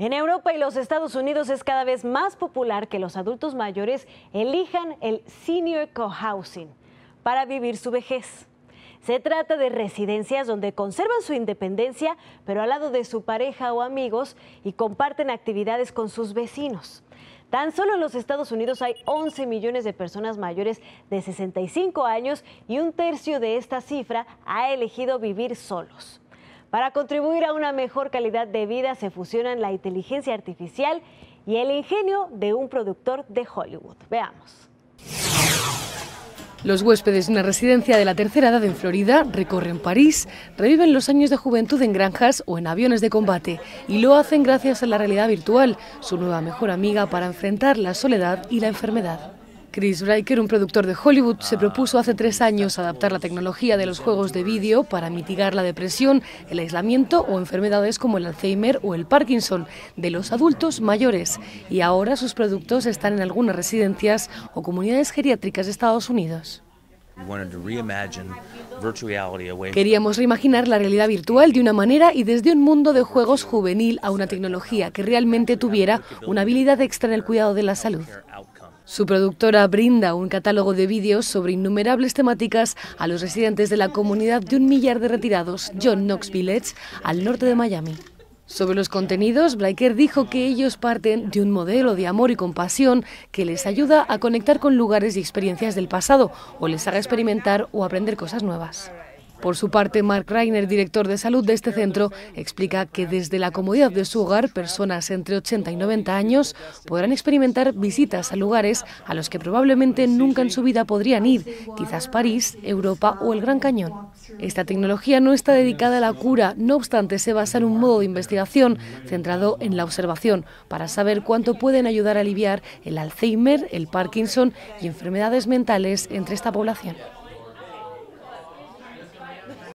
En Europa y los Estados Unidos es cada vez más popular que los adultos mayores elijan el senior cohousing para vivir su vejez. Se trata de residencias donde conservan su independencia, pero al lado de su pareja o amigos y comparten actividades con sus vecinos. Tan solo en los Estados Unidos hay 11 millones de personas mayores de 65 años y un tercio de esta cifra ha elegido vivir solos. Para contribuir a una mejor calidad de vida se fusionan la inteligencia artificial y el ingenio de un productor de Hollywood. Veamos. Los huéspedes de una residencia de la tercera edad en Florida recorren París, reviven los años de juventud en granjas o en aviones de combate y lo hacen gracias a la realidad virtual, su nueva mejor amiga para enfrentar la soledad y la enfermedad. Chris Bryker, un productor de Hollywood, se propuso hace 3 años adaptar la tecnología de los juegos de vídeo para mitigar la depresión, el aislamiento o enfermedades como el Alzheimer o el Parkinson de los adultos mayores. Y ahora sus productos están en algunas residencias o comunidades geriátricas de Estados Unidos. Queríamos reimaginar la realidad virtual de una manera y desde un mundo de juegos juvenil a una tecnología que realmente tuviera una habilidad extra en el cuidado de la salud. Su productora brinda un catálogo de vídeos sobre innumerables temáticas a los residentes de la comunidad de 1 millar de retirados John Knox Village, al norte de Miami. Sobre los contenidos, Bryker dijo que ellos parten de un modelo de amor y compasión que les ayuda a conectar con lugares y experiencias del pasado o les haga experimentar o aprender cosas nuevas. Por su parte, Mark Reiner, director de salud de este centro, explica que desde la comodidad de su hogar, personas entre 80 y 90 años podrán experimentar visitas a lugares a los que probablemente nunca en su vida podrían ir, quizás París, Europa o el Gran Cañón. Esta tecnología no está dedicada a la cura, no obstante se basa en un modo de investigación centrado en la observación para saber cuánto pueden ayudar a aliviar el Alzheimer, el Parkinson y enfermedades mentales entre esta población.